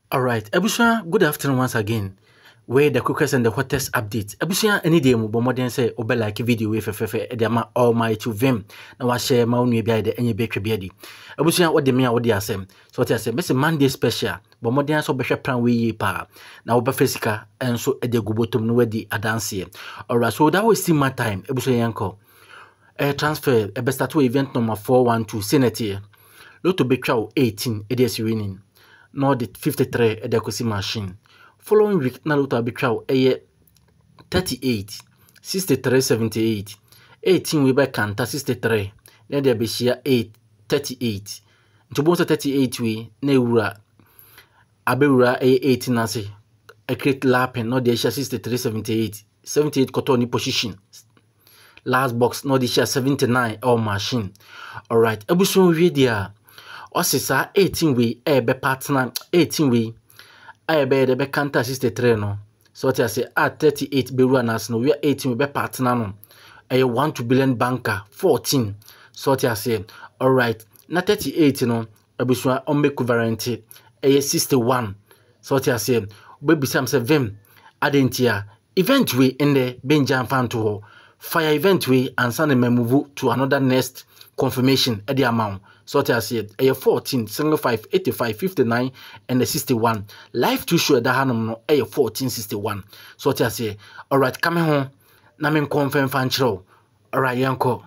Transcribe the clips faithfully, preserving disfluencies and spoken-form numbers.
All right, Ebusua, good afternoon once again. Where the quickest and the hottest update. Ebusua, any day mo bomodin say obe like video we fefefe e dey ma all my to vim na wa share ma onu bia de enye betwe bia di. Ebusua, what de me a what de asem. So what I say, Mister Monday special. Bomodin so behwe plan we yi pa. Na wo be fisika enso e de gubotom no wadi adanse. All right, so that was still my time. Ebusua yanko. Eh transfer e be start to event number four one two Senate. Lotto betwa eighteen e dey winning. No the fifty-three at the Kosi machine. Following week, na Lotto arbitrage a thirty-eight, sixty-three, seventy-eight, eighteen we by Kanta sixty-three, then there be share eight, thirty-eight. To bonus thirty-eight we, Neura Abura a eighteen nasi, a create lapping, no the share sixty-three, seventy-eight, seventy-eight cotton position. Last box, no the share seventy-nine or machine. Alright, Ebusun video. Osisa eighteen we e be partner eighteen we e be de be counter sixty-three no so what I say at thirty-eight be run as no we eighteen we be partner no e one two billion banker fourteen so what I say all right na thirty-eight no ebusua on make variant e sixty-one so what I say baby sam say vim adentia event we in the Benjamin fan to fire event we and send me move to another next confirmation at the amount. So what I said, a fourteen, seventy-five, eighty-five, fifty-nine, and a sixty-one. Life to show that Hanum no a fourteen, sixty-one. So what I say, all right, coming home, Namin confirm fan show. All right, yanko.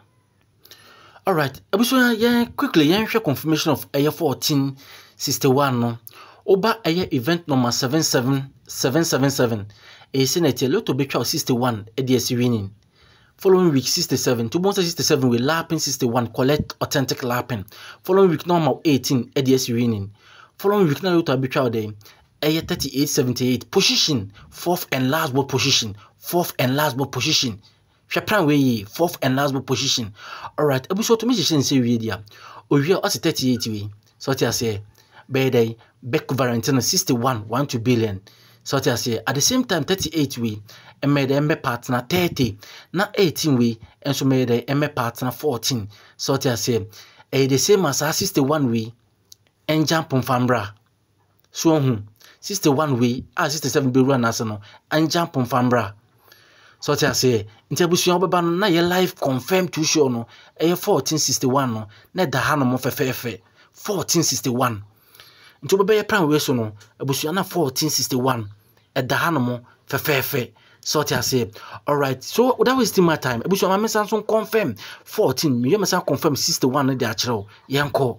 All right, Ebusuya, yeah, quickly, yeah, confirmation of a fourteen, sixty-one. No, Oba a event number seven seven seven seven seven. A senator, Lotto Betwell sixty-one, a D S winning. Following week sixty-seven, two months sixty-seven with lapping sixty-one, collect authentic lapping. Following week normal eighteen, A D S winning. Following week now Lotto arbitrage day, a thirty-eight, seventy-eight, position, fourth and last ball position, fourth and last ball position. Shapran way, fourth and last ball position. Alright, Ebu so to me say we dia. O we are thirty-eight we. So what I say, by day, back variant sixty-one, one two billion. So what I say, at the same time thirty-eight we and made M partner thirty, not eighteen we, and so made a M partner fourteen. So what I say, a the same as sixty-one we and jump on Fambra. So hum sixty-one we as sixty-seven be run national and jump on Fambra. So what I say, Interbution Obaban na your life confirmed to show no a fourteen sixty-one no, net the Hanum of a fourteen sixty-one. Into be plan we so no Ebusuana fourteen sixty-one at the Hanamo fefefe so what I say all right so that was still my time Ebusuana me Samsung confirm fourteen me me confirm sixty-one na dey achiro yanko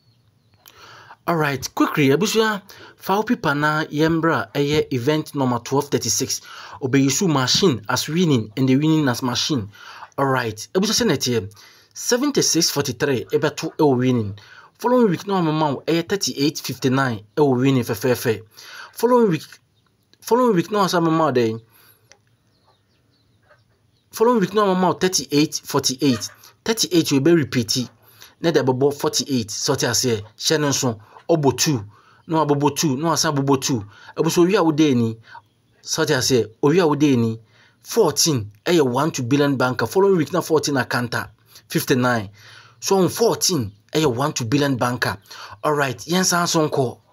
all right quickly Ebusuana foul people na yembra eye event number twelve thirty-six obeyisu machine as winning and the winning as machine all right Ebusuana senate seventy-six forty-three ebeto e winning. Following week no amount a thirty-eight fifty-nine e will win for fair fair. Following week following week no some amount day. Following week no amount thirty-eight forty-eight. thirty-eight will be repeated. Net about forty-eight. So I say Shannon son obo two. No abobo two, no asa bobo two. Ebo so we are udeni. So I say we are udeni. fourteen a one two billion banker. Following week na fourteen account fifty-nine. So on fourteen a one two billion banker. Alright, yen sanson ko.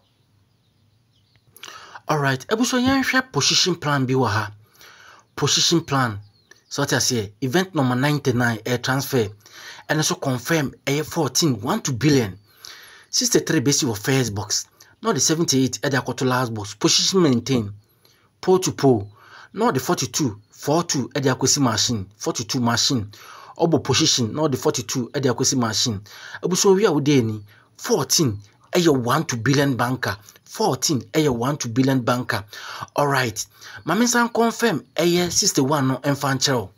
Alright, Ebuso yen share position plan bi wa. Position plan. So what I say, event number ninety-nine air transfer. And also confirm a fourteen, one two billion. sixty-three basic of first box. Not the seventy-eight at the last box. Position maintain. Pole to pole. Not the forty-two, four two at the machine. forty-two machine. Obo position, not the forty-two at the Akwesi machine. Ebuso we are udeni fourteen a one two billion banker. fourteen a one two billion banker. Alright. Mamisan confirm a sixty-one no enfanchero.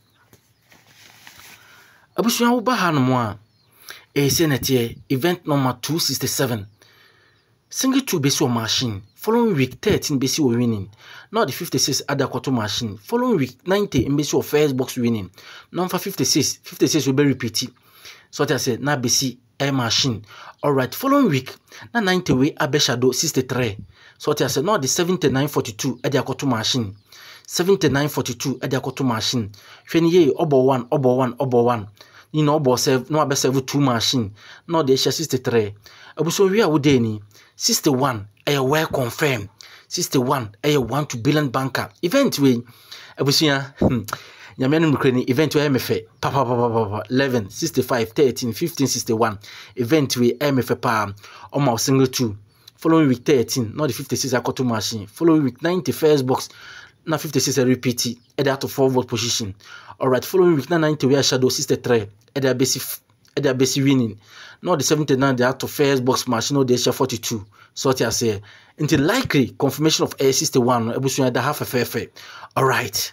Ebuso uba hanumwa a senate event number two sixty-seven. Single two base machine. Following week thirteen base winning. Not the fifty-six other quarter machine. Following week ninety in base first box winning. Number fifty-six. fifty-six will be repeated. So I said na base a machine. Alright, following week na ninety way abe shadow sixty-three. So I said not the seventy-nine forty-two at the quarter machine. seventy-nine forty-two at the quarter machine. Fenye obo one, obo one, obo one. You know, boss no abe seven two machine. Not the sixty-three. Ebuso we are udeni sixty-one. A well confirmed. sixty-one a one to billion banker event we abusia nyame no event we emefe pa pa pa pa eleven sixty-five thirteen fifteen sixty-one event we emefe pa o single two following week thirteen not the fifty-six akoto machine following week ninety first box na fifty-six a repeat at out of four vote position. All right, following week ninety we are shadow sixty-three at the basic at the basic winning. Not the seventy-nine the out of first box machine no the share forty-two. So I say until likely confirmation of A sixty-one ebusu da half a fair fair. All right.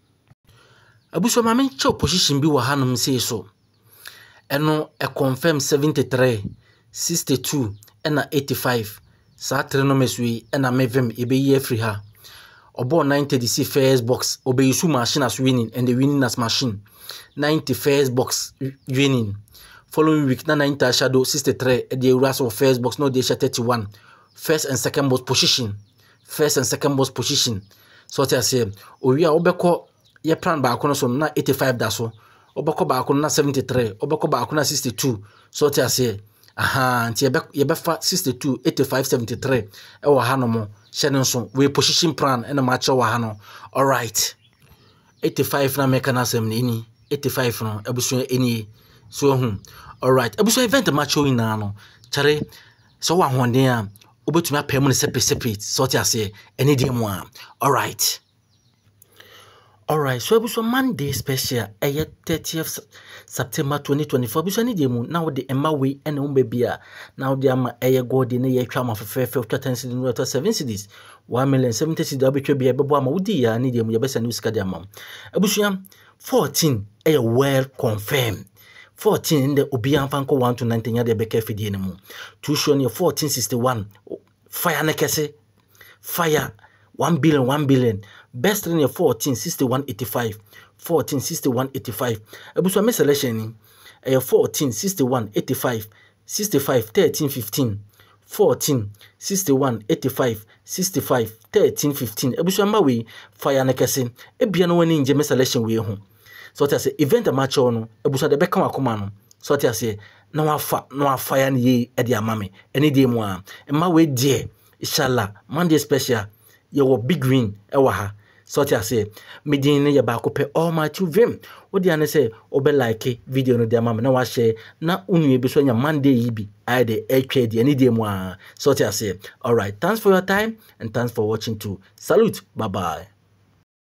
Ebusu ma men cho position bi wa hanum say so. Eno e confirm seventy-three, sixty-two and eighty-five. Sa trinomers we and a mevem ebe ye free ha. Obo ninety the see first box obe yusu machine as winning and the winning as machine. ninety first box winning. Following week na ninety shadow sixty-three at the ras of first box no they share thirty-one. First and second box position. First and second box position. So what I say, we are obeko ye plan ba akono so na eighty-five da so. Obeko ba akono na seventy-three, obeko ba akono na sixty-two. So what I say, aha, nti ye be fa sixty-two, eighty-five, seventy-three. E wa hano mo, shenon so we position plan and a match wa hano. All right. eighty-five na meka na sem ni eighty-five no ebuso eni so hu. All right. Ebuso event match o ina no. Chare so wa honden a obetumi apem no separate separate so what I say any day mo. All right. All right, so ebuso Monday special eye thirtieth September twenty twenty-four ebuso any day mo now the emma we and um baby a now the ama eye god na ye twa ma fefe fefe ten cedis no to seven cedis one million seventy cedis obetwa bia bebo ama wudi ya any day mo ye besa news card ama ebuso fourteen eye well confirmed fourteen in the obi amfanko one to ninety nya de beka fidie ne mu two show near fourteen sixty-one fire nekese fire one billion one billion best in fourteen sixty-one eighty-five fourteen sixty-one eighty-five ebuso me selection ni eh fourteen sixty-one eighty-five sixty-five thirteen fifteen fourteen sixty-one eighty-five sixty-five thirteen fifteen ebuso ma we fire nekese ebia no wani nje me selection we ho so that say event match no ebuso de beka wakoma no so that say na wafa na wafa ya ni e de amame eni de mu a ma we die inshallah Monday special your big win ewa ha so that say medin ne ye ba ko pe all my two vim wo dia ne say obe like video no de amame na wa share na unu e bi so nya Monday yi bi I de e twa de eni de mu a so that say all right, thanks for your time and thanks for watching too. Salute, bye bye.